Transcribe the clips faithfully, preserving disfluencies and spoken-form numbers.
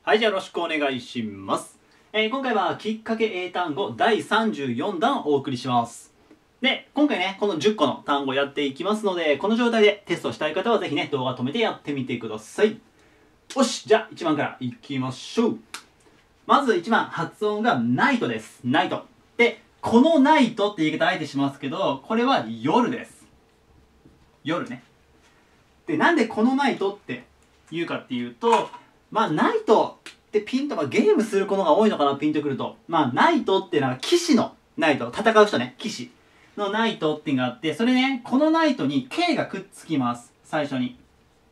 はい、じゃあよろしくお願いします。えー、今回はきっかけ英単語だいさんじゅうよんだんをお送りします。で、今回ね、このじゅっこの単語やっていきますので、この状態でテストしたい方はぜひね、動画止めてやってみてください。よし、じゃあいちばんからいきましょう。まずいちばん、発音がナイトです。ナイト。で、このナイトって言い方あえてしますけど、これは夜です。夜ね。で、なんでこのナイトって言うかっていうと、まあ、ナイトってピンと、まあ、ゲームすることが多いのかな、ピンとくると。まあ、ナイトっていうのは騎士のナイト、戦う人ね、騎士のナイトっていうのがあって、それね、このナイトに K がくっつきます。最初に。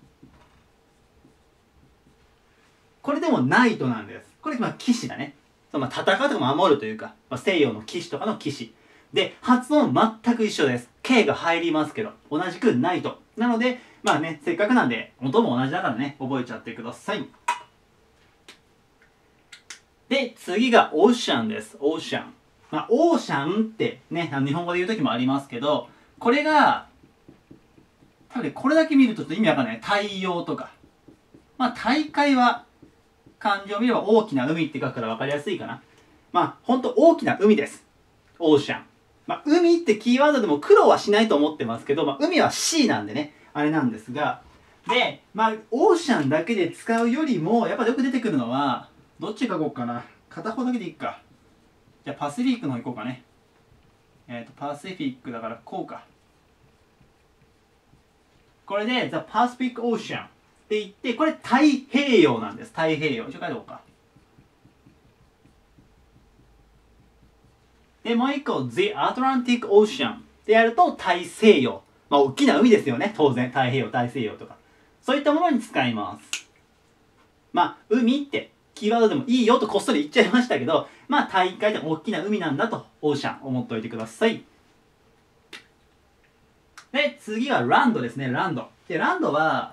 これでもナイトなんです。これ、まあ、騎士だね。そのまあ、戦うとか守るというか、まあ、西洋の騎士とかの騎士。で、発音全く一緒です。K が入りますけど、同じくナイト。なので、まあね、せっかくなんで、音も同じだからね、覚えちゃってください。で、次がオーシャンです。オーシャン。まあ、オーシャンってね、日本語で言う時もありますけど、これが、多分ね、これだけ見るとちょっと意味わかんない。太陽とか。まあ、大海は、漢字を見れば大きな海って書くからわかりやすいかな。まあ、ほんと大きな海です。オーシャン。まあ、海ってキーワードでも苦労はしないと思ってますけど、まあ、海は シー なんでね、あれなんですが、で、まあ、オーシャンだけで使うよりも、やっぱよく出てくるのは、どっち書こうかな。片方だけでいいか。じゃあ、パシフィックの方行こうかね。えっと、パシフィックだからこうか。これで、The Pacific Ocean って言って、これ太平洋なんです。太平洋。一応書いておこうか。で、もう一個、The Atlantic Ocean ってやると大西洋。まあ、大きな海ですよね。当然、太平洋、大西洋とか。そういったものに使います。まあ、海ってキーワードでもいいよとこっそり言っちゃいましたけど、まあ、大海で大きな海なんだと、オーシャン、思っておいてください。で、次はランドですね、ランド。で、ランドは、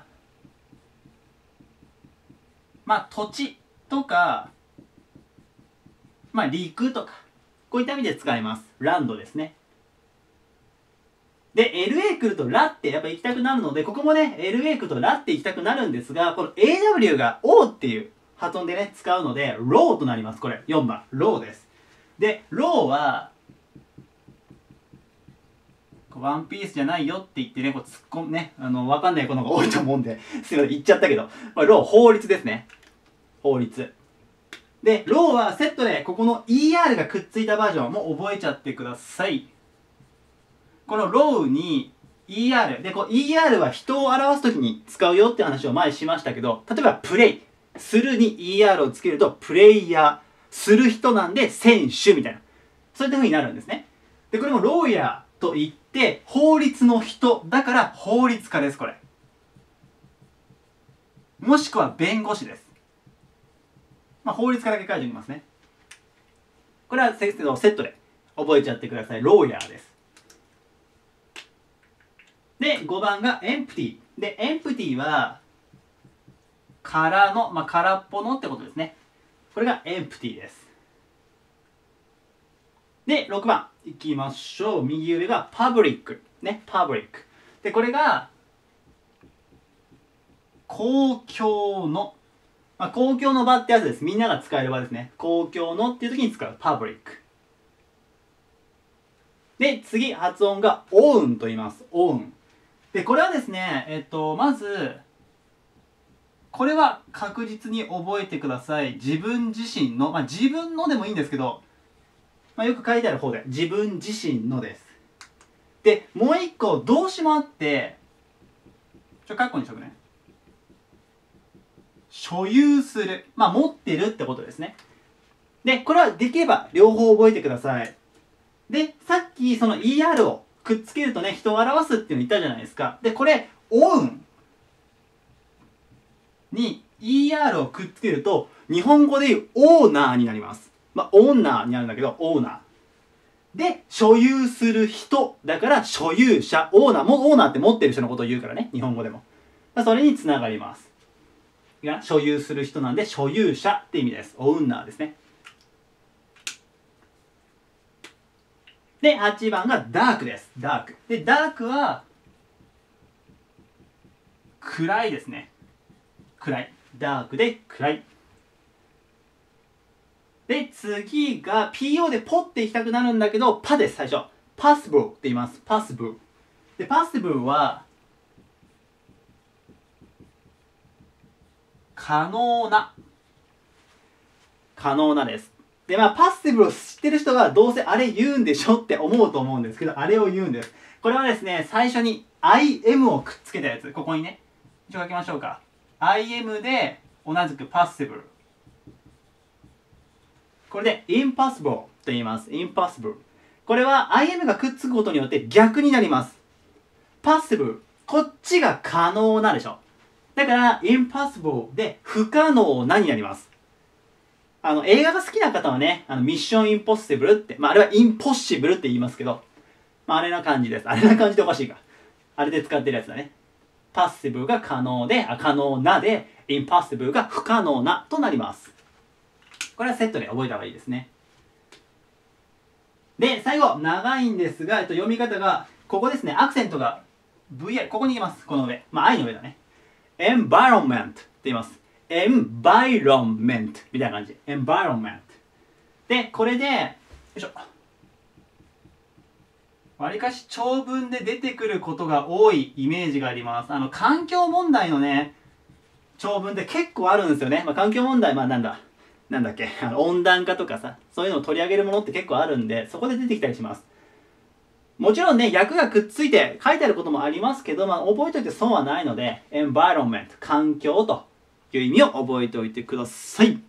まあ、土地とか、まあ、陸とか、こういった意味で使います。ランドですね。で、エルエー 来るとラってやっぱ行きたくなるので、ここもね、エルエー 来るとラって行きたくなるんですが、この エーダブリュー が O っていう発音でね、使うので、ローとなります。これ、よんばん。ローです。で、ローは、ワンピースじゃないよって言ってね、こう突っ込むね、あの、わかんない子の方が多いと思うんで、すいません、言っちゃったけど、まあ、ロー、法律ですね。法律。で、ローはセットで、ここの イーアール がくっついたバージョンも覚えちゃってください。このローに イーアール。で、こう イーアール は人を表すときに使うよって話を前しましたけど、例えばプレイ。するに イーアール をつけると、プレイヤー。する人なんで、選手みたいな。そういった風になるんですね。で、これもローヤーと言って、法律の人。だから、法律家です、これ。もしくは弁護士です。まあ、法律家だけ書いておきますね。これはセットで覚えちゃってください。ローヤーです。で、ごばんがエンプティ。で、エンプティは、空の、まあ、空っぽのってことですね。これがエンプティです。で、ろくばんいきましょう。右上がパブリック。ね、パブリック。で、これが、公共の、まあ、公共の場ってやつです。みんなが使える場ですね。公共のっていう時に使う。パブリック。で、次、発音がオウンと言います。オウン。で、これはですね、えっと、まず、これは確実に覚えてください。自分自身の、まあ、自分のでもいいんですけど、まあ、よく書いてある方で、自分自身のです。で、もう一個、動詞もあって、ちょ、カッコにしとくね。所有する。まあ、持ってるってことですね。で、これはできれば両方覚えてください。で、さっきその イーアール をくっつけるとね、人を表すっていうの言ったじゃないですか。で、これ、オウンに イーアール をくっつけると、日本語でいうオーナーになります。まあ、オーナーになるんだけど、オーナー。で、所有する人。だから、所有者、オーナー。も、オーナーって持ってる人のことを言うからね、日本語でも。まあ、それにつながります。が、所有する人なんで、所有者って意味です。オーナーですね。で、はちばんがダークです。ダーク。で、ダークは、暗いですね。暗い。ダークで暗い。 で、次が ピーオー でポっていきたくなるんだけど、パです、最初。possible って言います。possible。で、possible は、可能な。可能なです。で、まあ、possible を知ってる人はどうせあれ言うんでしょって思うと思うんですけど、あれを言うんです。これはですね、最初に アイエム をくっつけたやつ。ここにね。一応書きましょうか。アイエム で同じく possible。これで impossible と言います。impossible。これは アイエム がくっつくことによって逆になります。possible。こっちが可能なでしょ。だから impossible で不可能なになります。あの、映画が好きな方はね、あの、ミッションインポッシブルって、まあ、あれはインポッシブルって言いますけど、まあ、あれな感じです。あれな感じでおかしいか。あれで使ってるやつだね。パッシブルが可能で、あ、可能なで、インパッシブルが不可能なとなります。これはセットで覚えた方がいいですね。で、最後、長いんですが、えっと、読み方が、ここですね、アクセントが ブイアイ、ここに行きます。この上。まあ、I の上だね。environment って言います。environment みたいな感じ。environment。で、これで、よいしょ。わりかし長文で出てくることが多いイメージがあります。あの、環境問題のね、長文って結構あるんですよね。まあ、環境問題、まあなんだ、なんだっけ、あの温暖化とかさ、そういうのを取り上げるものって結構あるんで、そこで出てきたりします。もちろんね、訳がくっついて書いてあることもありますけど、まあ、覚えておいて損はないので、environment、環境という意味を覚えておいてください。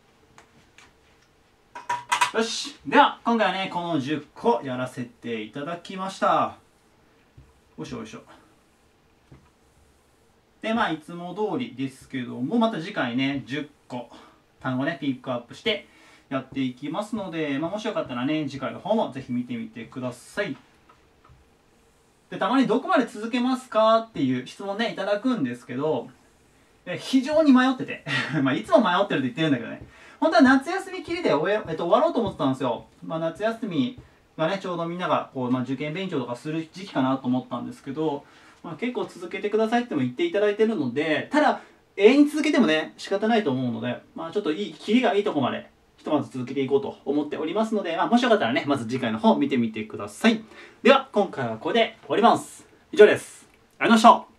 よし。では、今回はね、このじゅっこやらせていただきました。よいしょよいしょ。で、まあ、いつも通りですけども、また次回ね、じゅっこ単語ね、ピックアップしてやっていきますので、まあ、もしよかったらね、次回の方もぜひ見てみてください。で、たまにどこまで続けますかっていう質問ね、いただくんですけど、非常に迷ってて。まあ、いつも迷ってるって言ってるんだけどね。本当は夏休みきりで終え、えっと、終わろうと思ってたんですよ。まあ、夏休みがね、ちょうどみんながこう、まあ、受験勉強とかする時期かなと思ったんですけど、まあ、結構続けてくださいっても言っていただいてるので、ただ、永遠に続けてもね、仕方ないと思うので、まあ、ちょっといい、キリがいいとこまで、ひとまず続けていこうと思っておりますので、まあ、もしよかったらね、まず次回の方見てみてください。では、今回はここで終わります。以上です。ありがとうございました。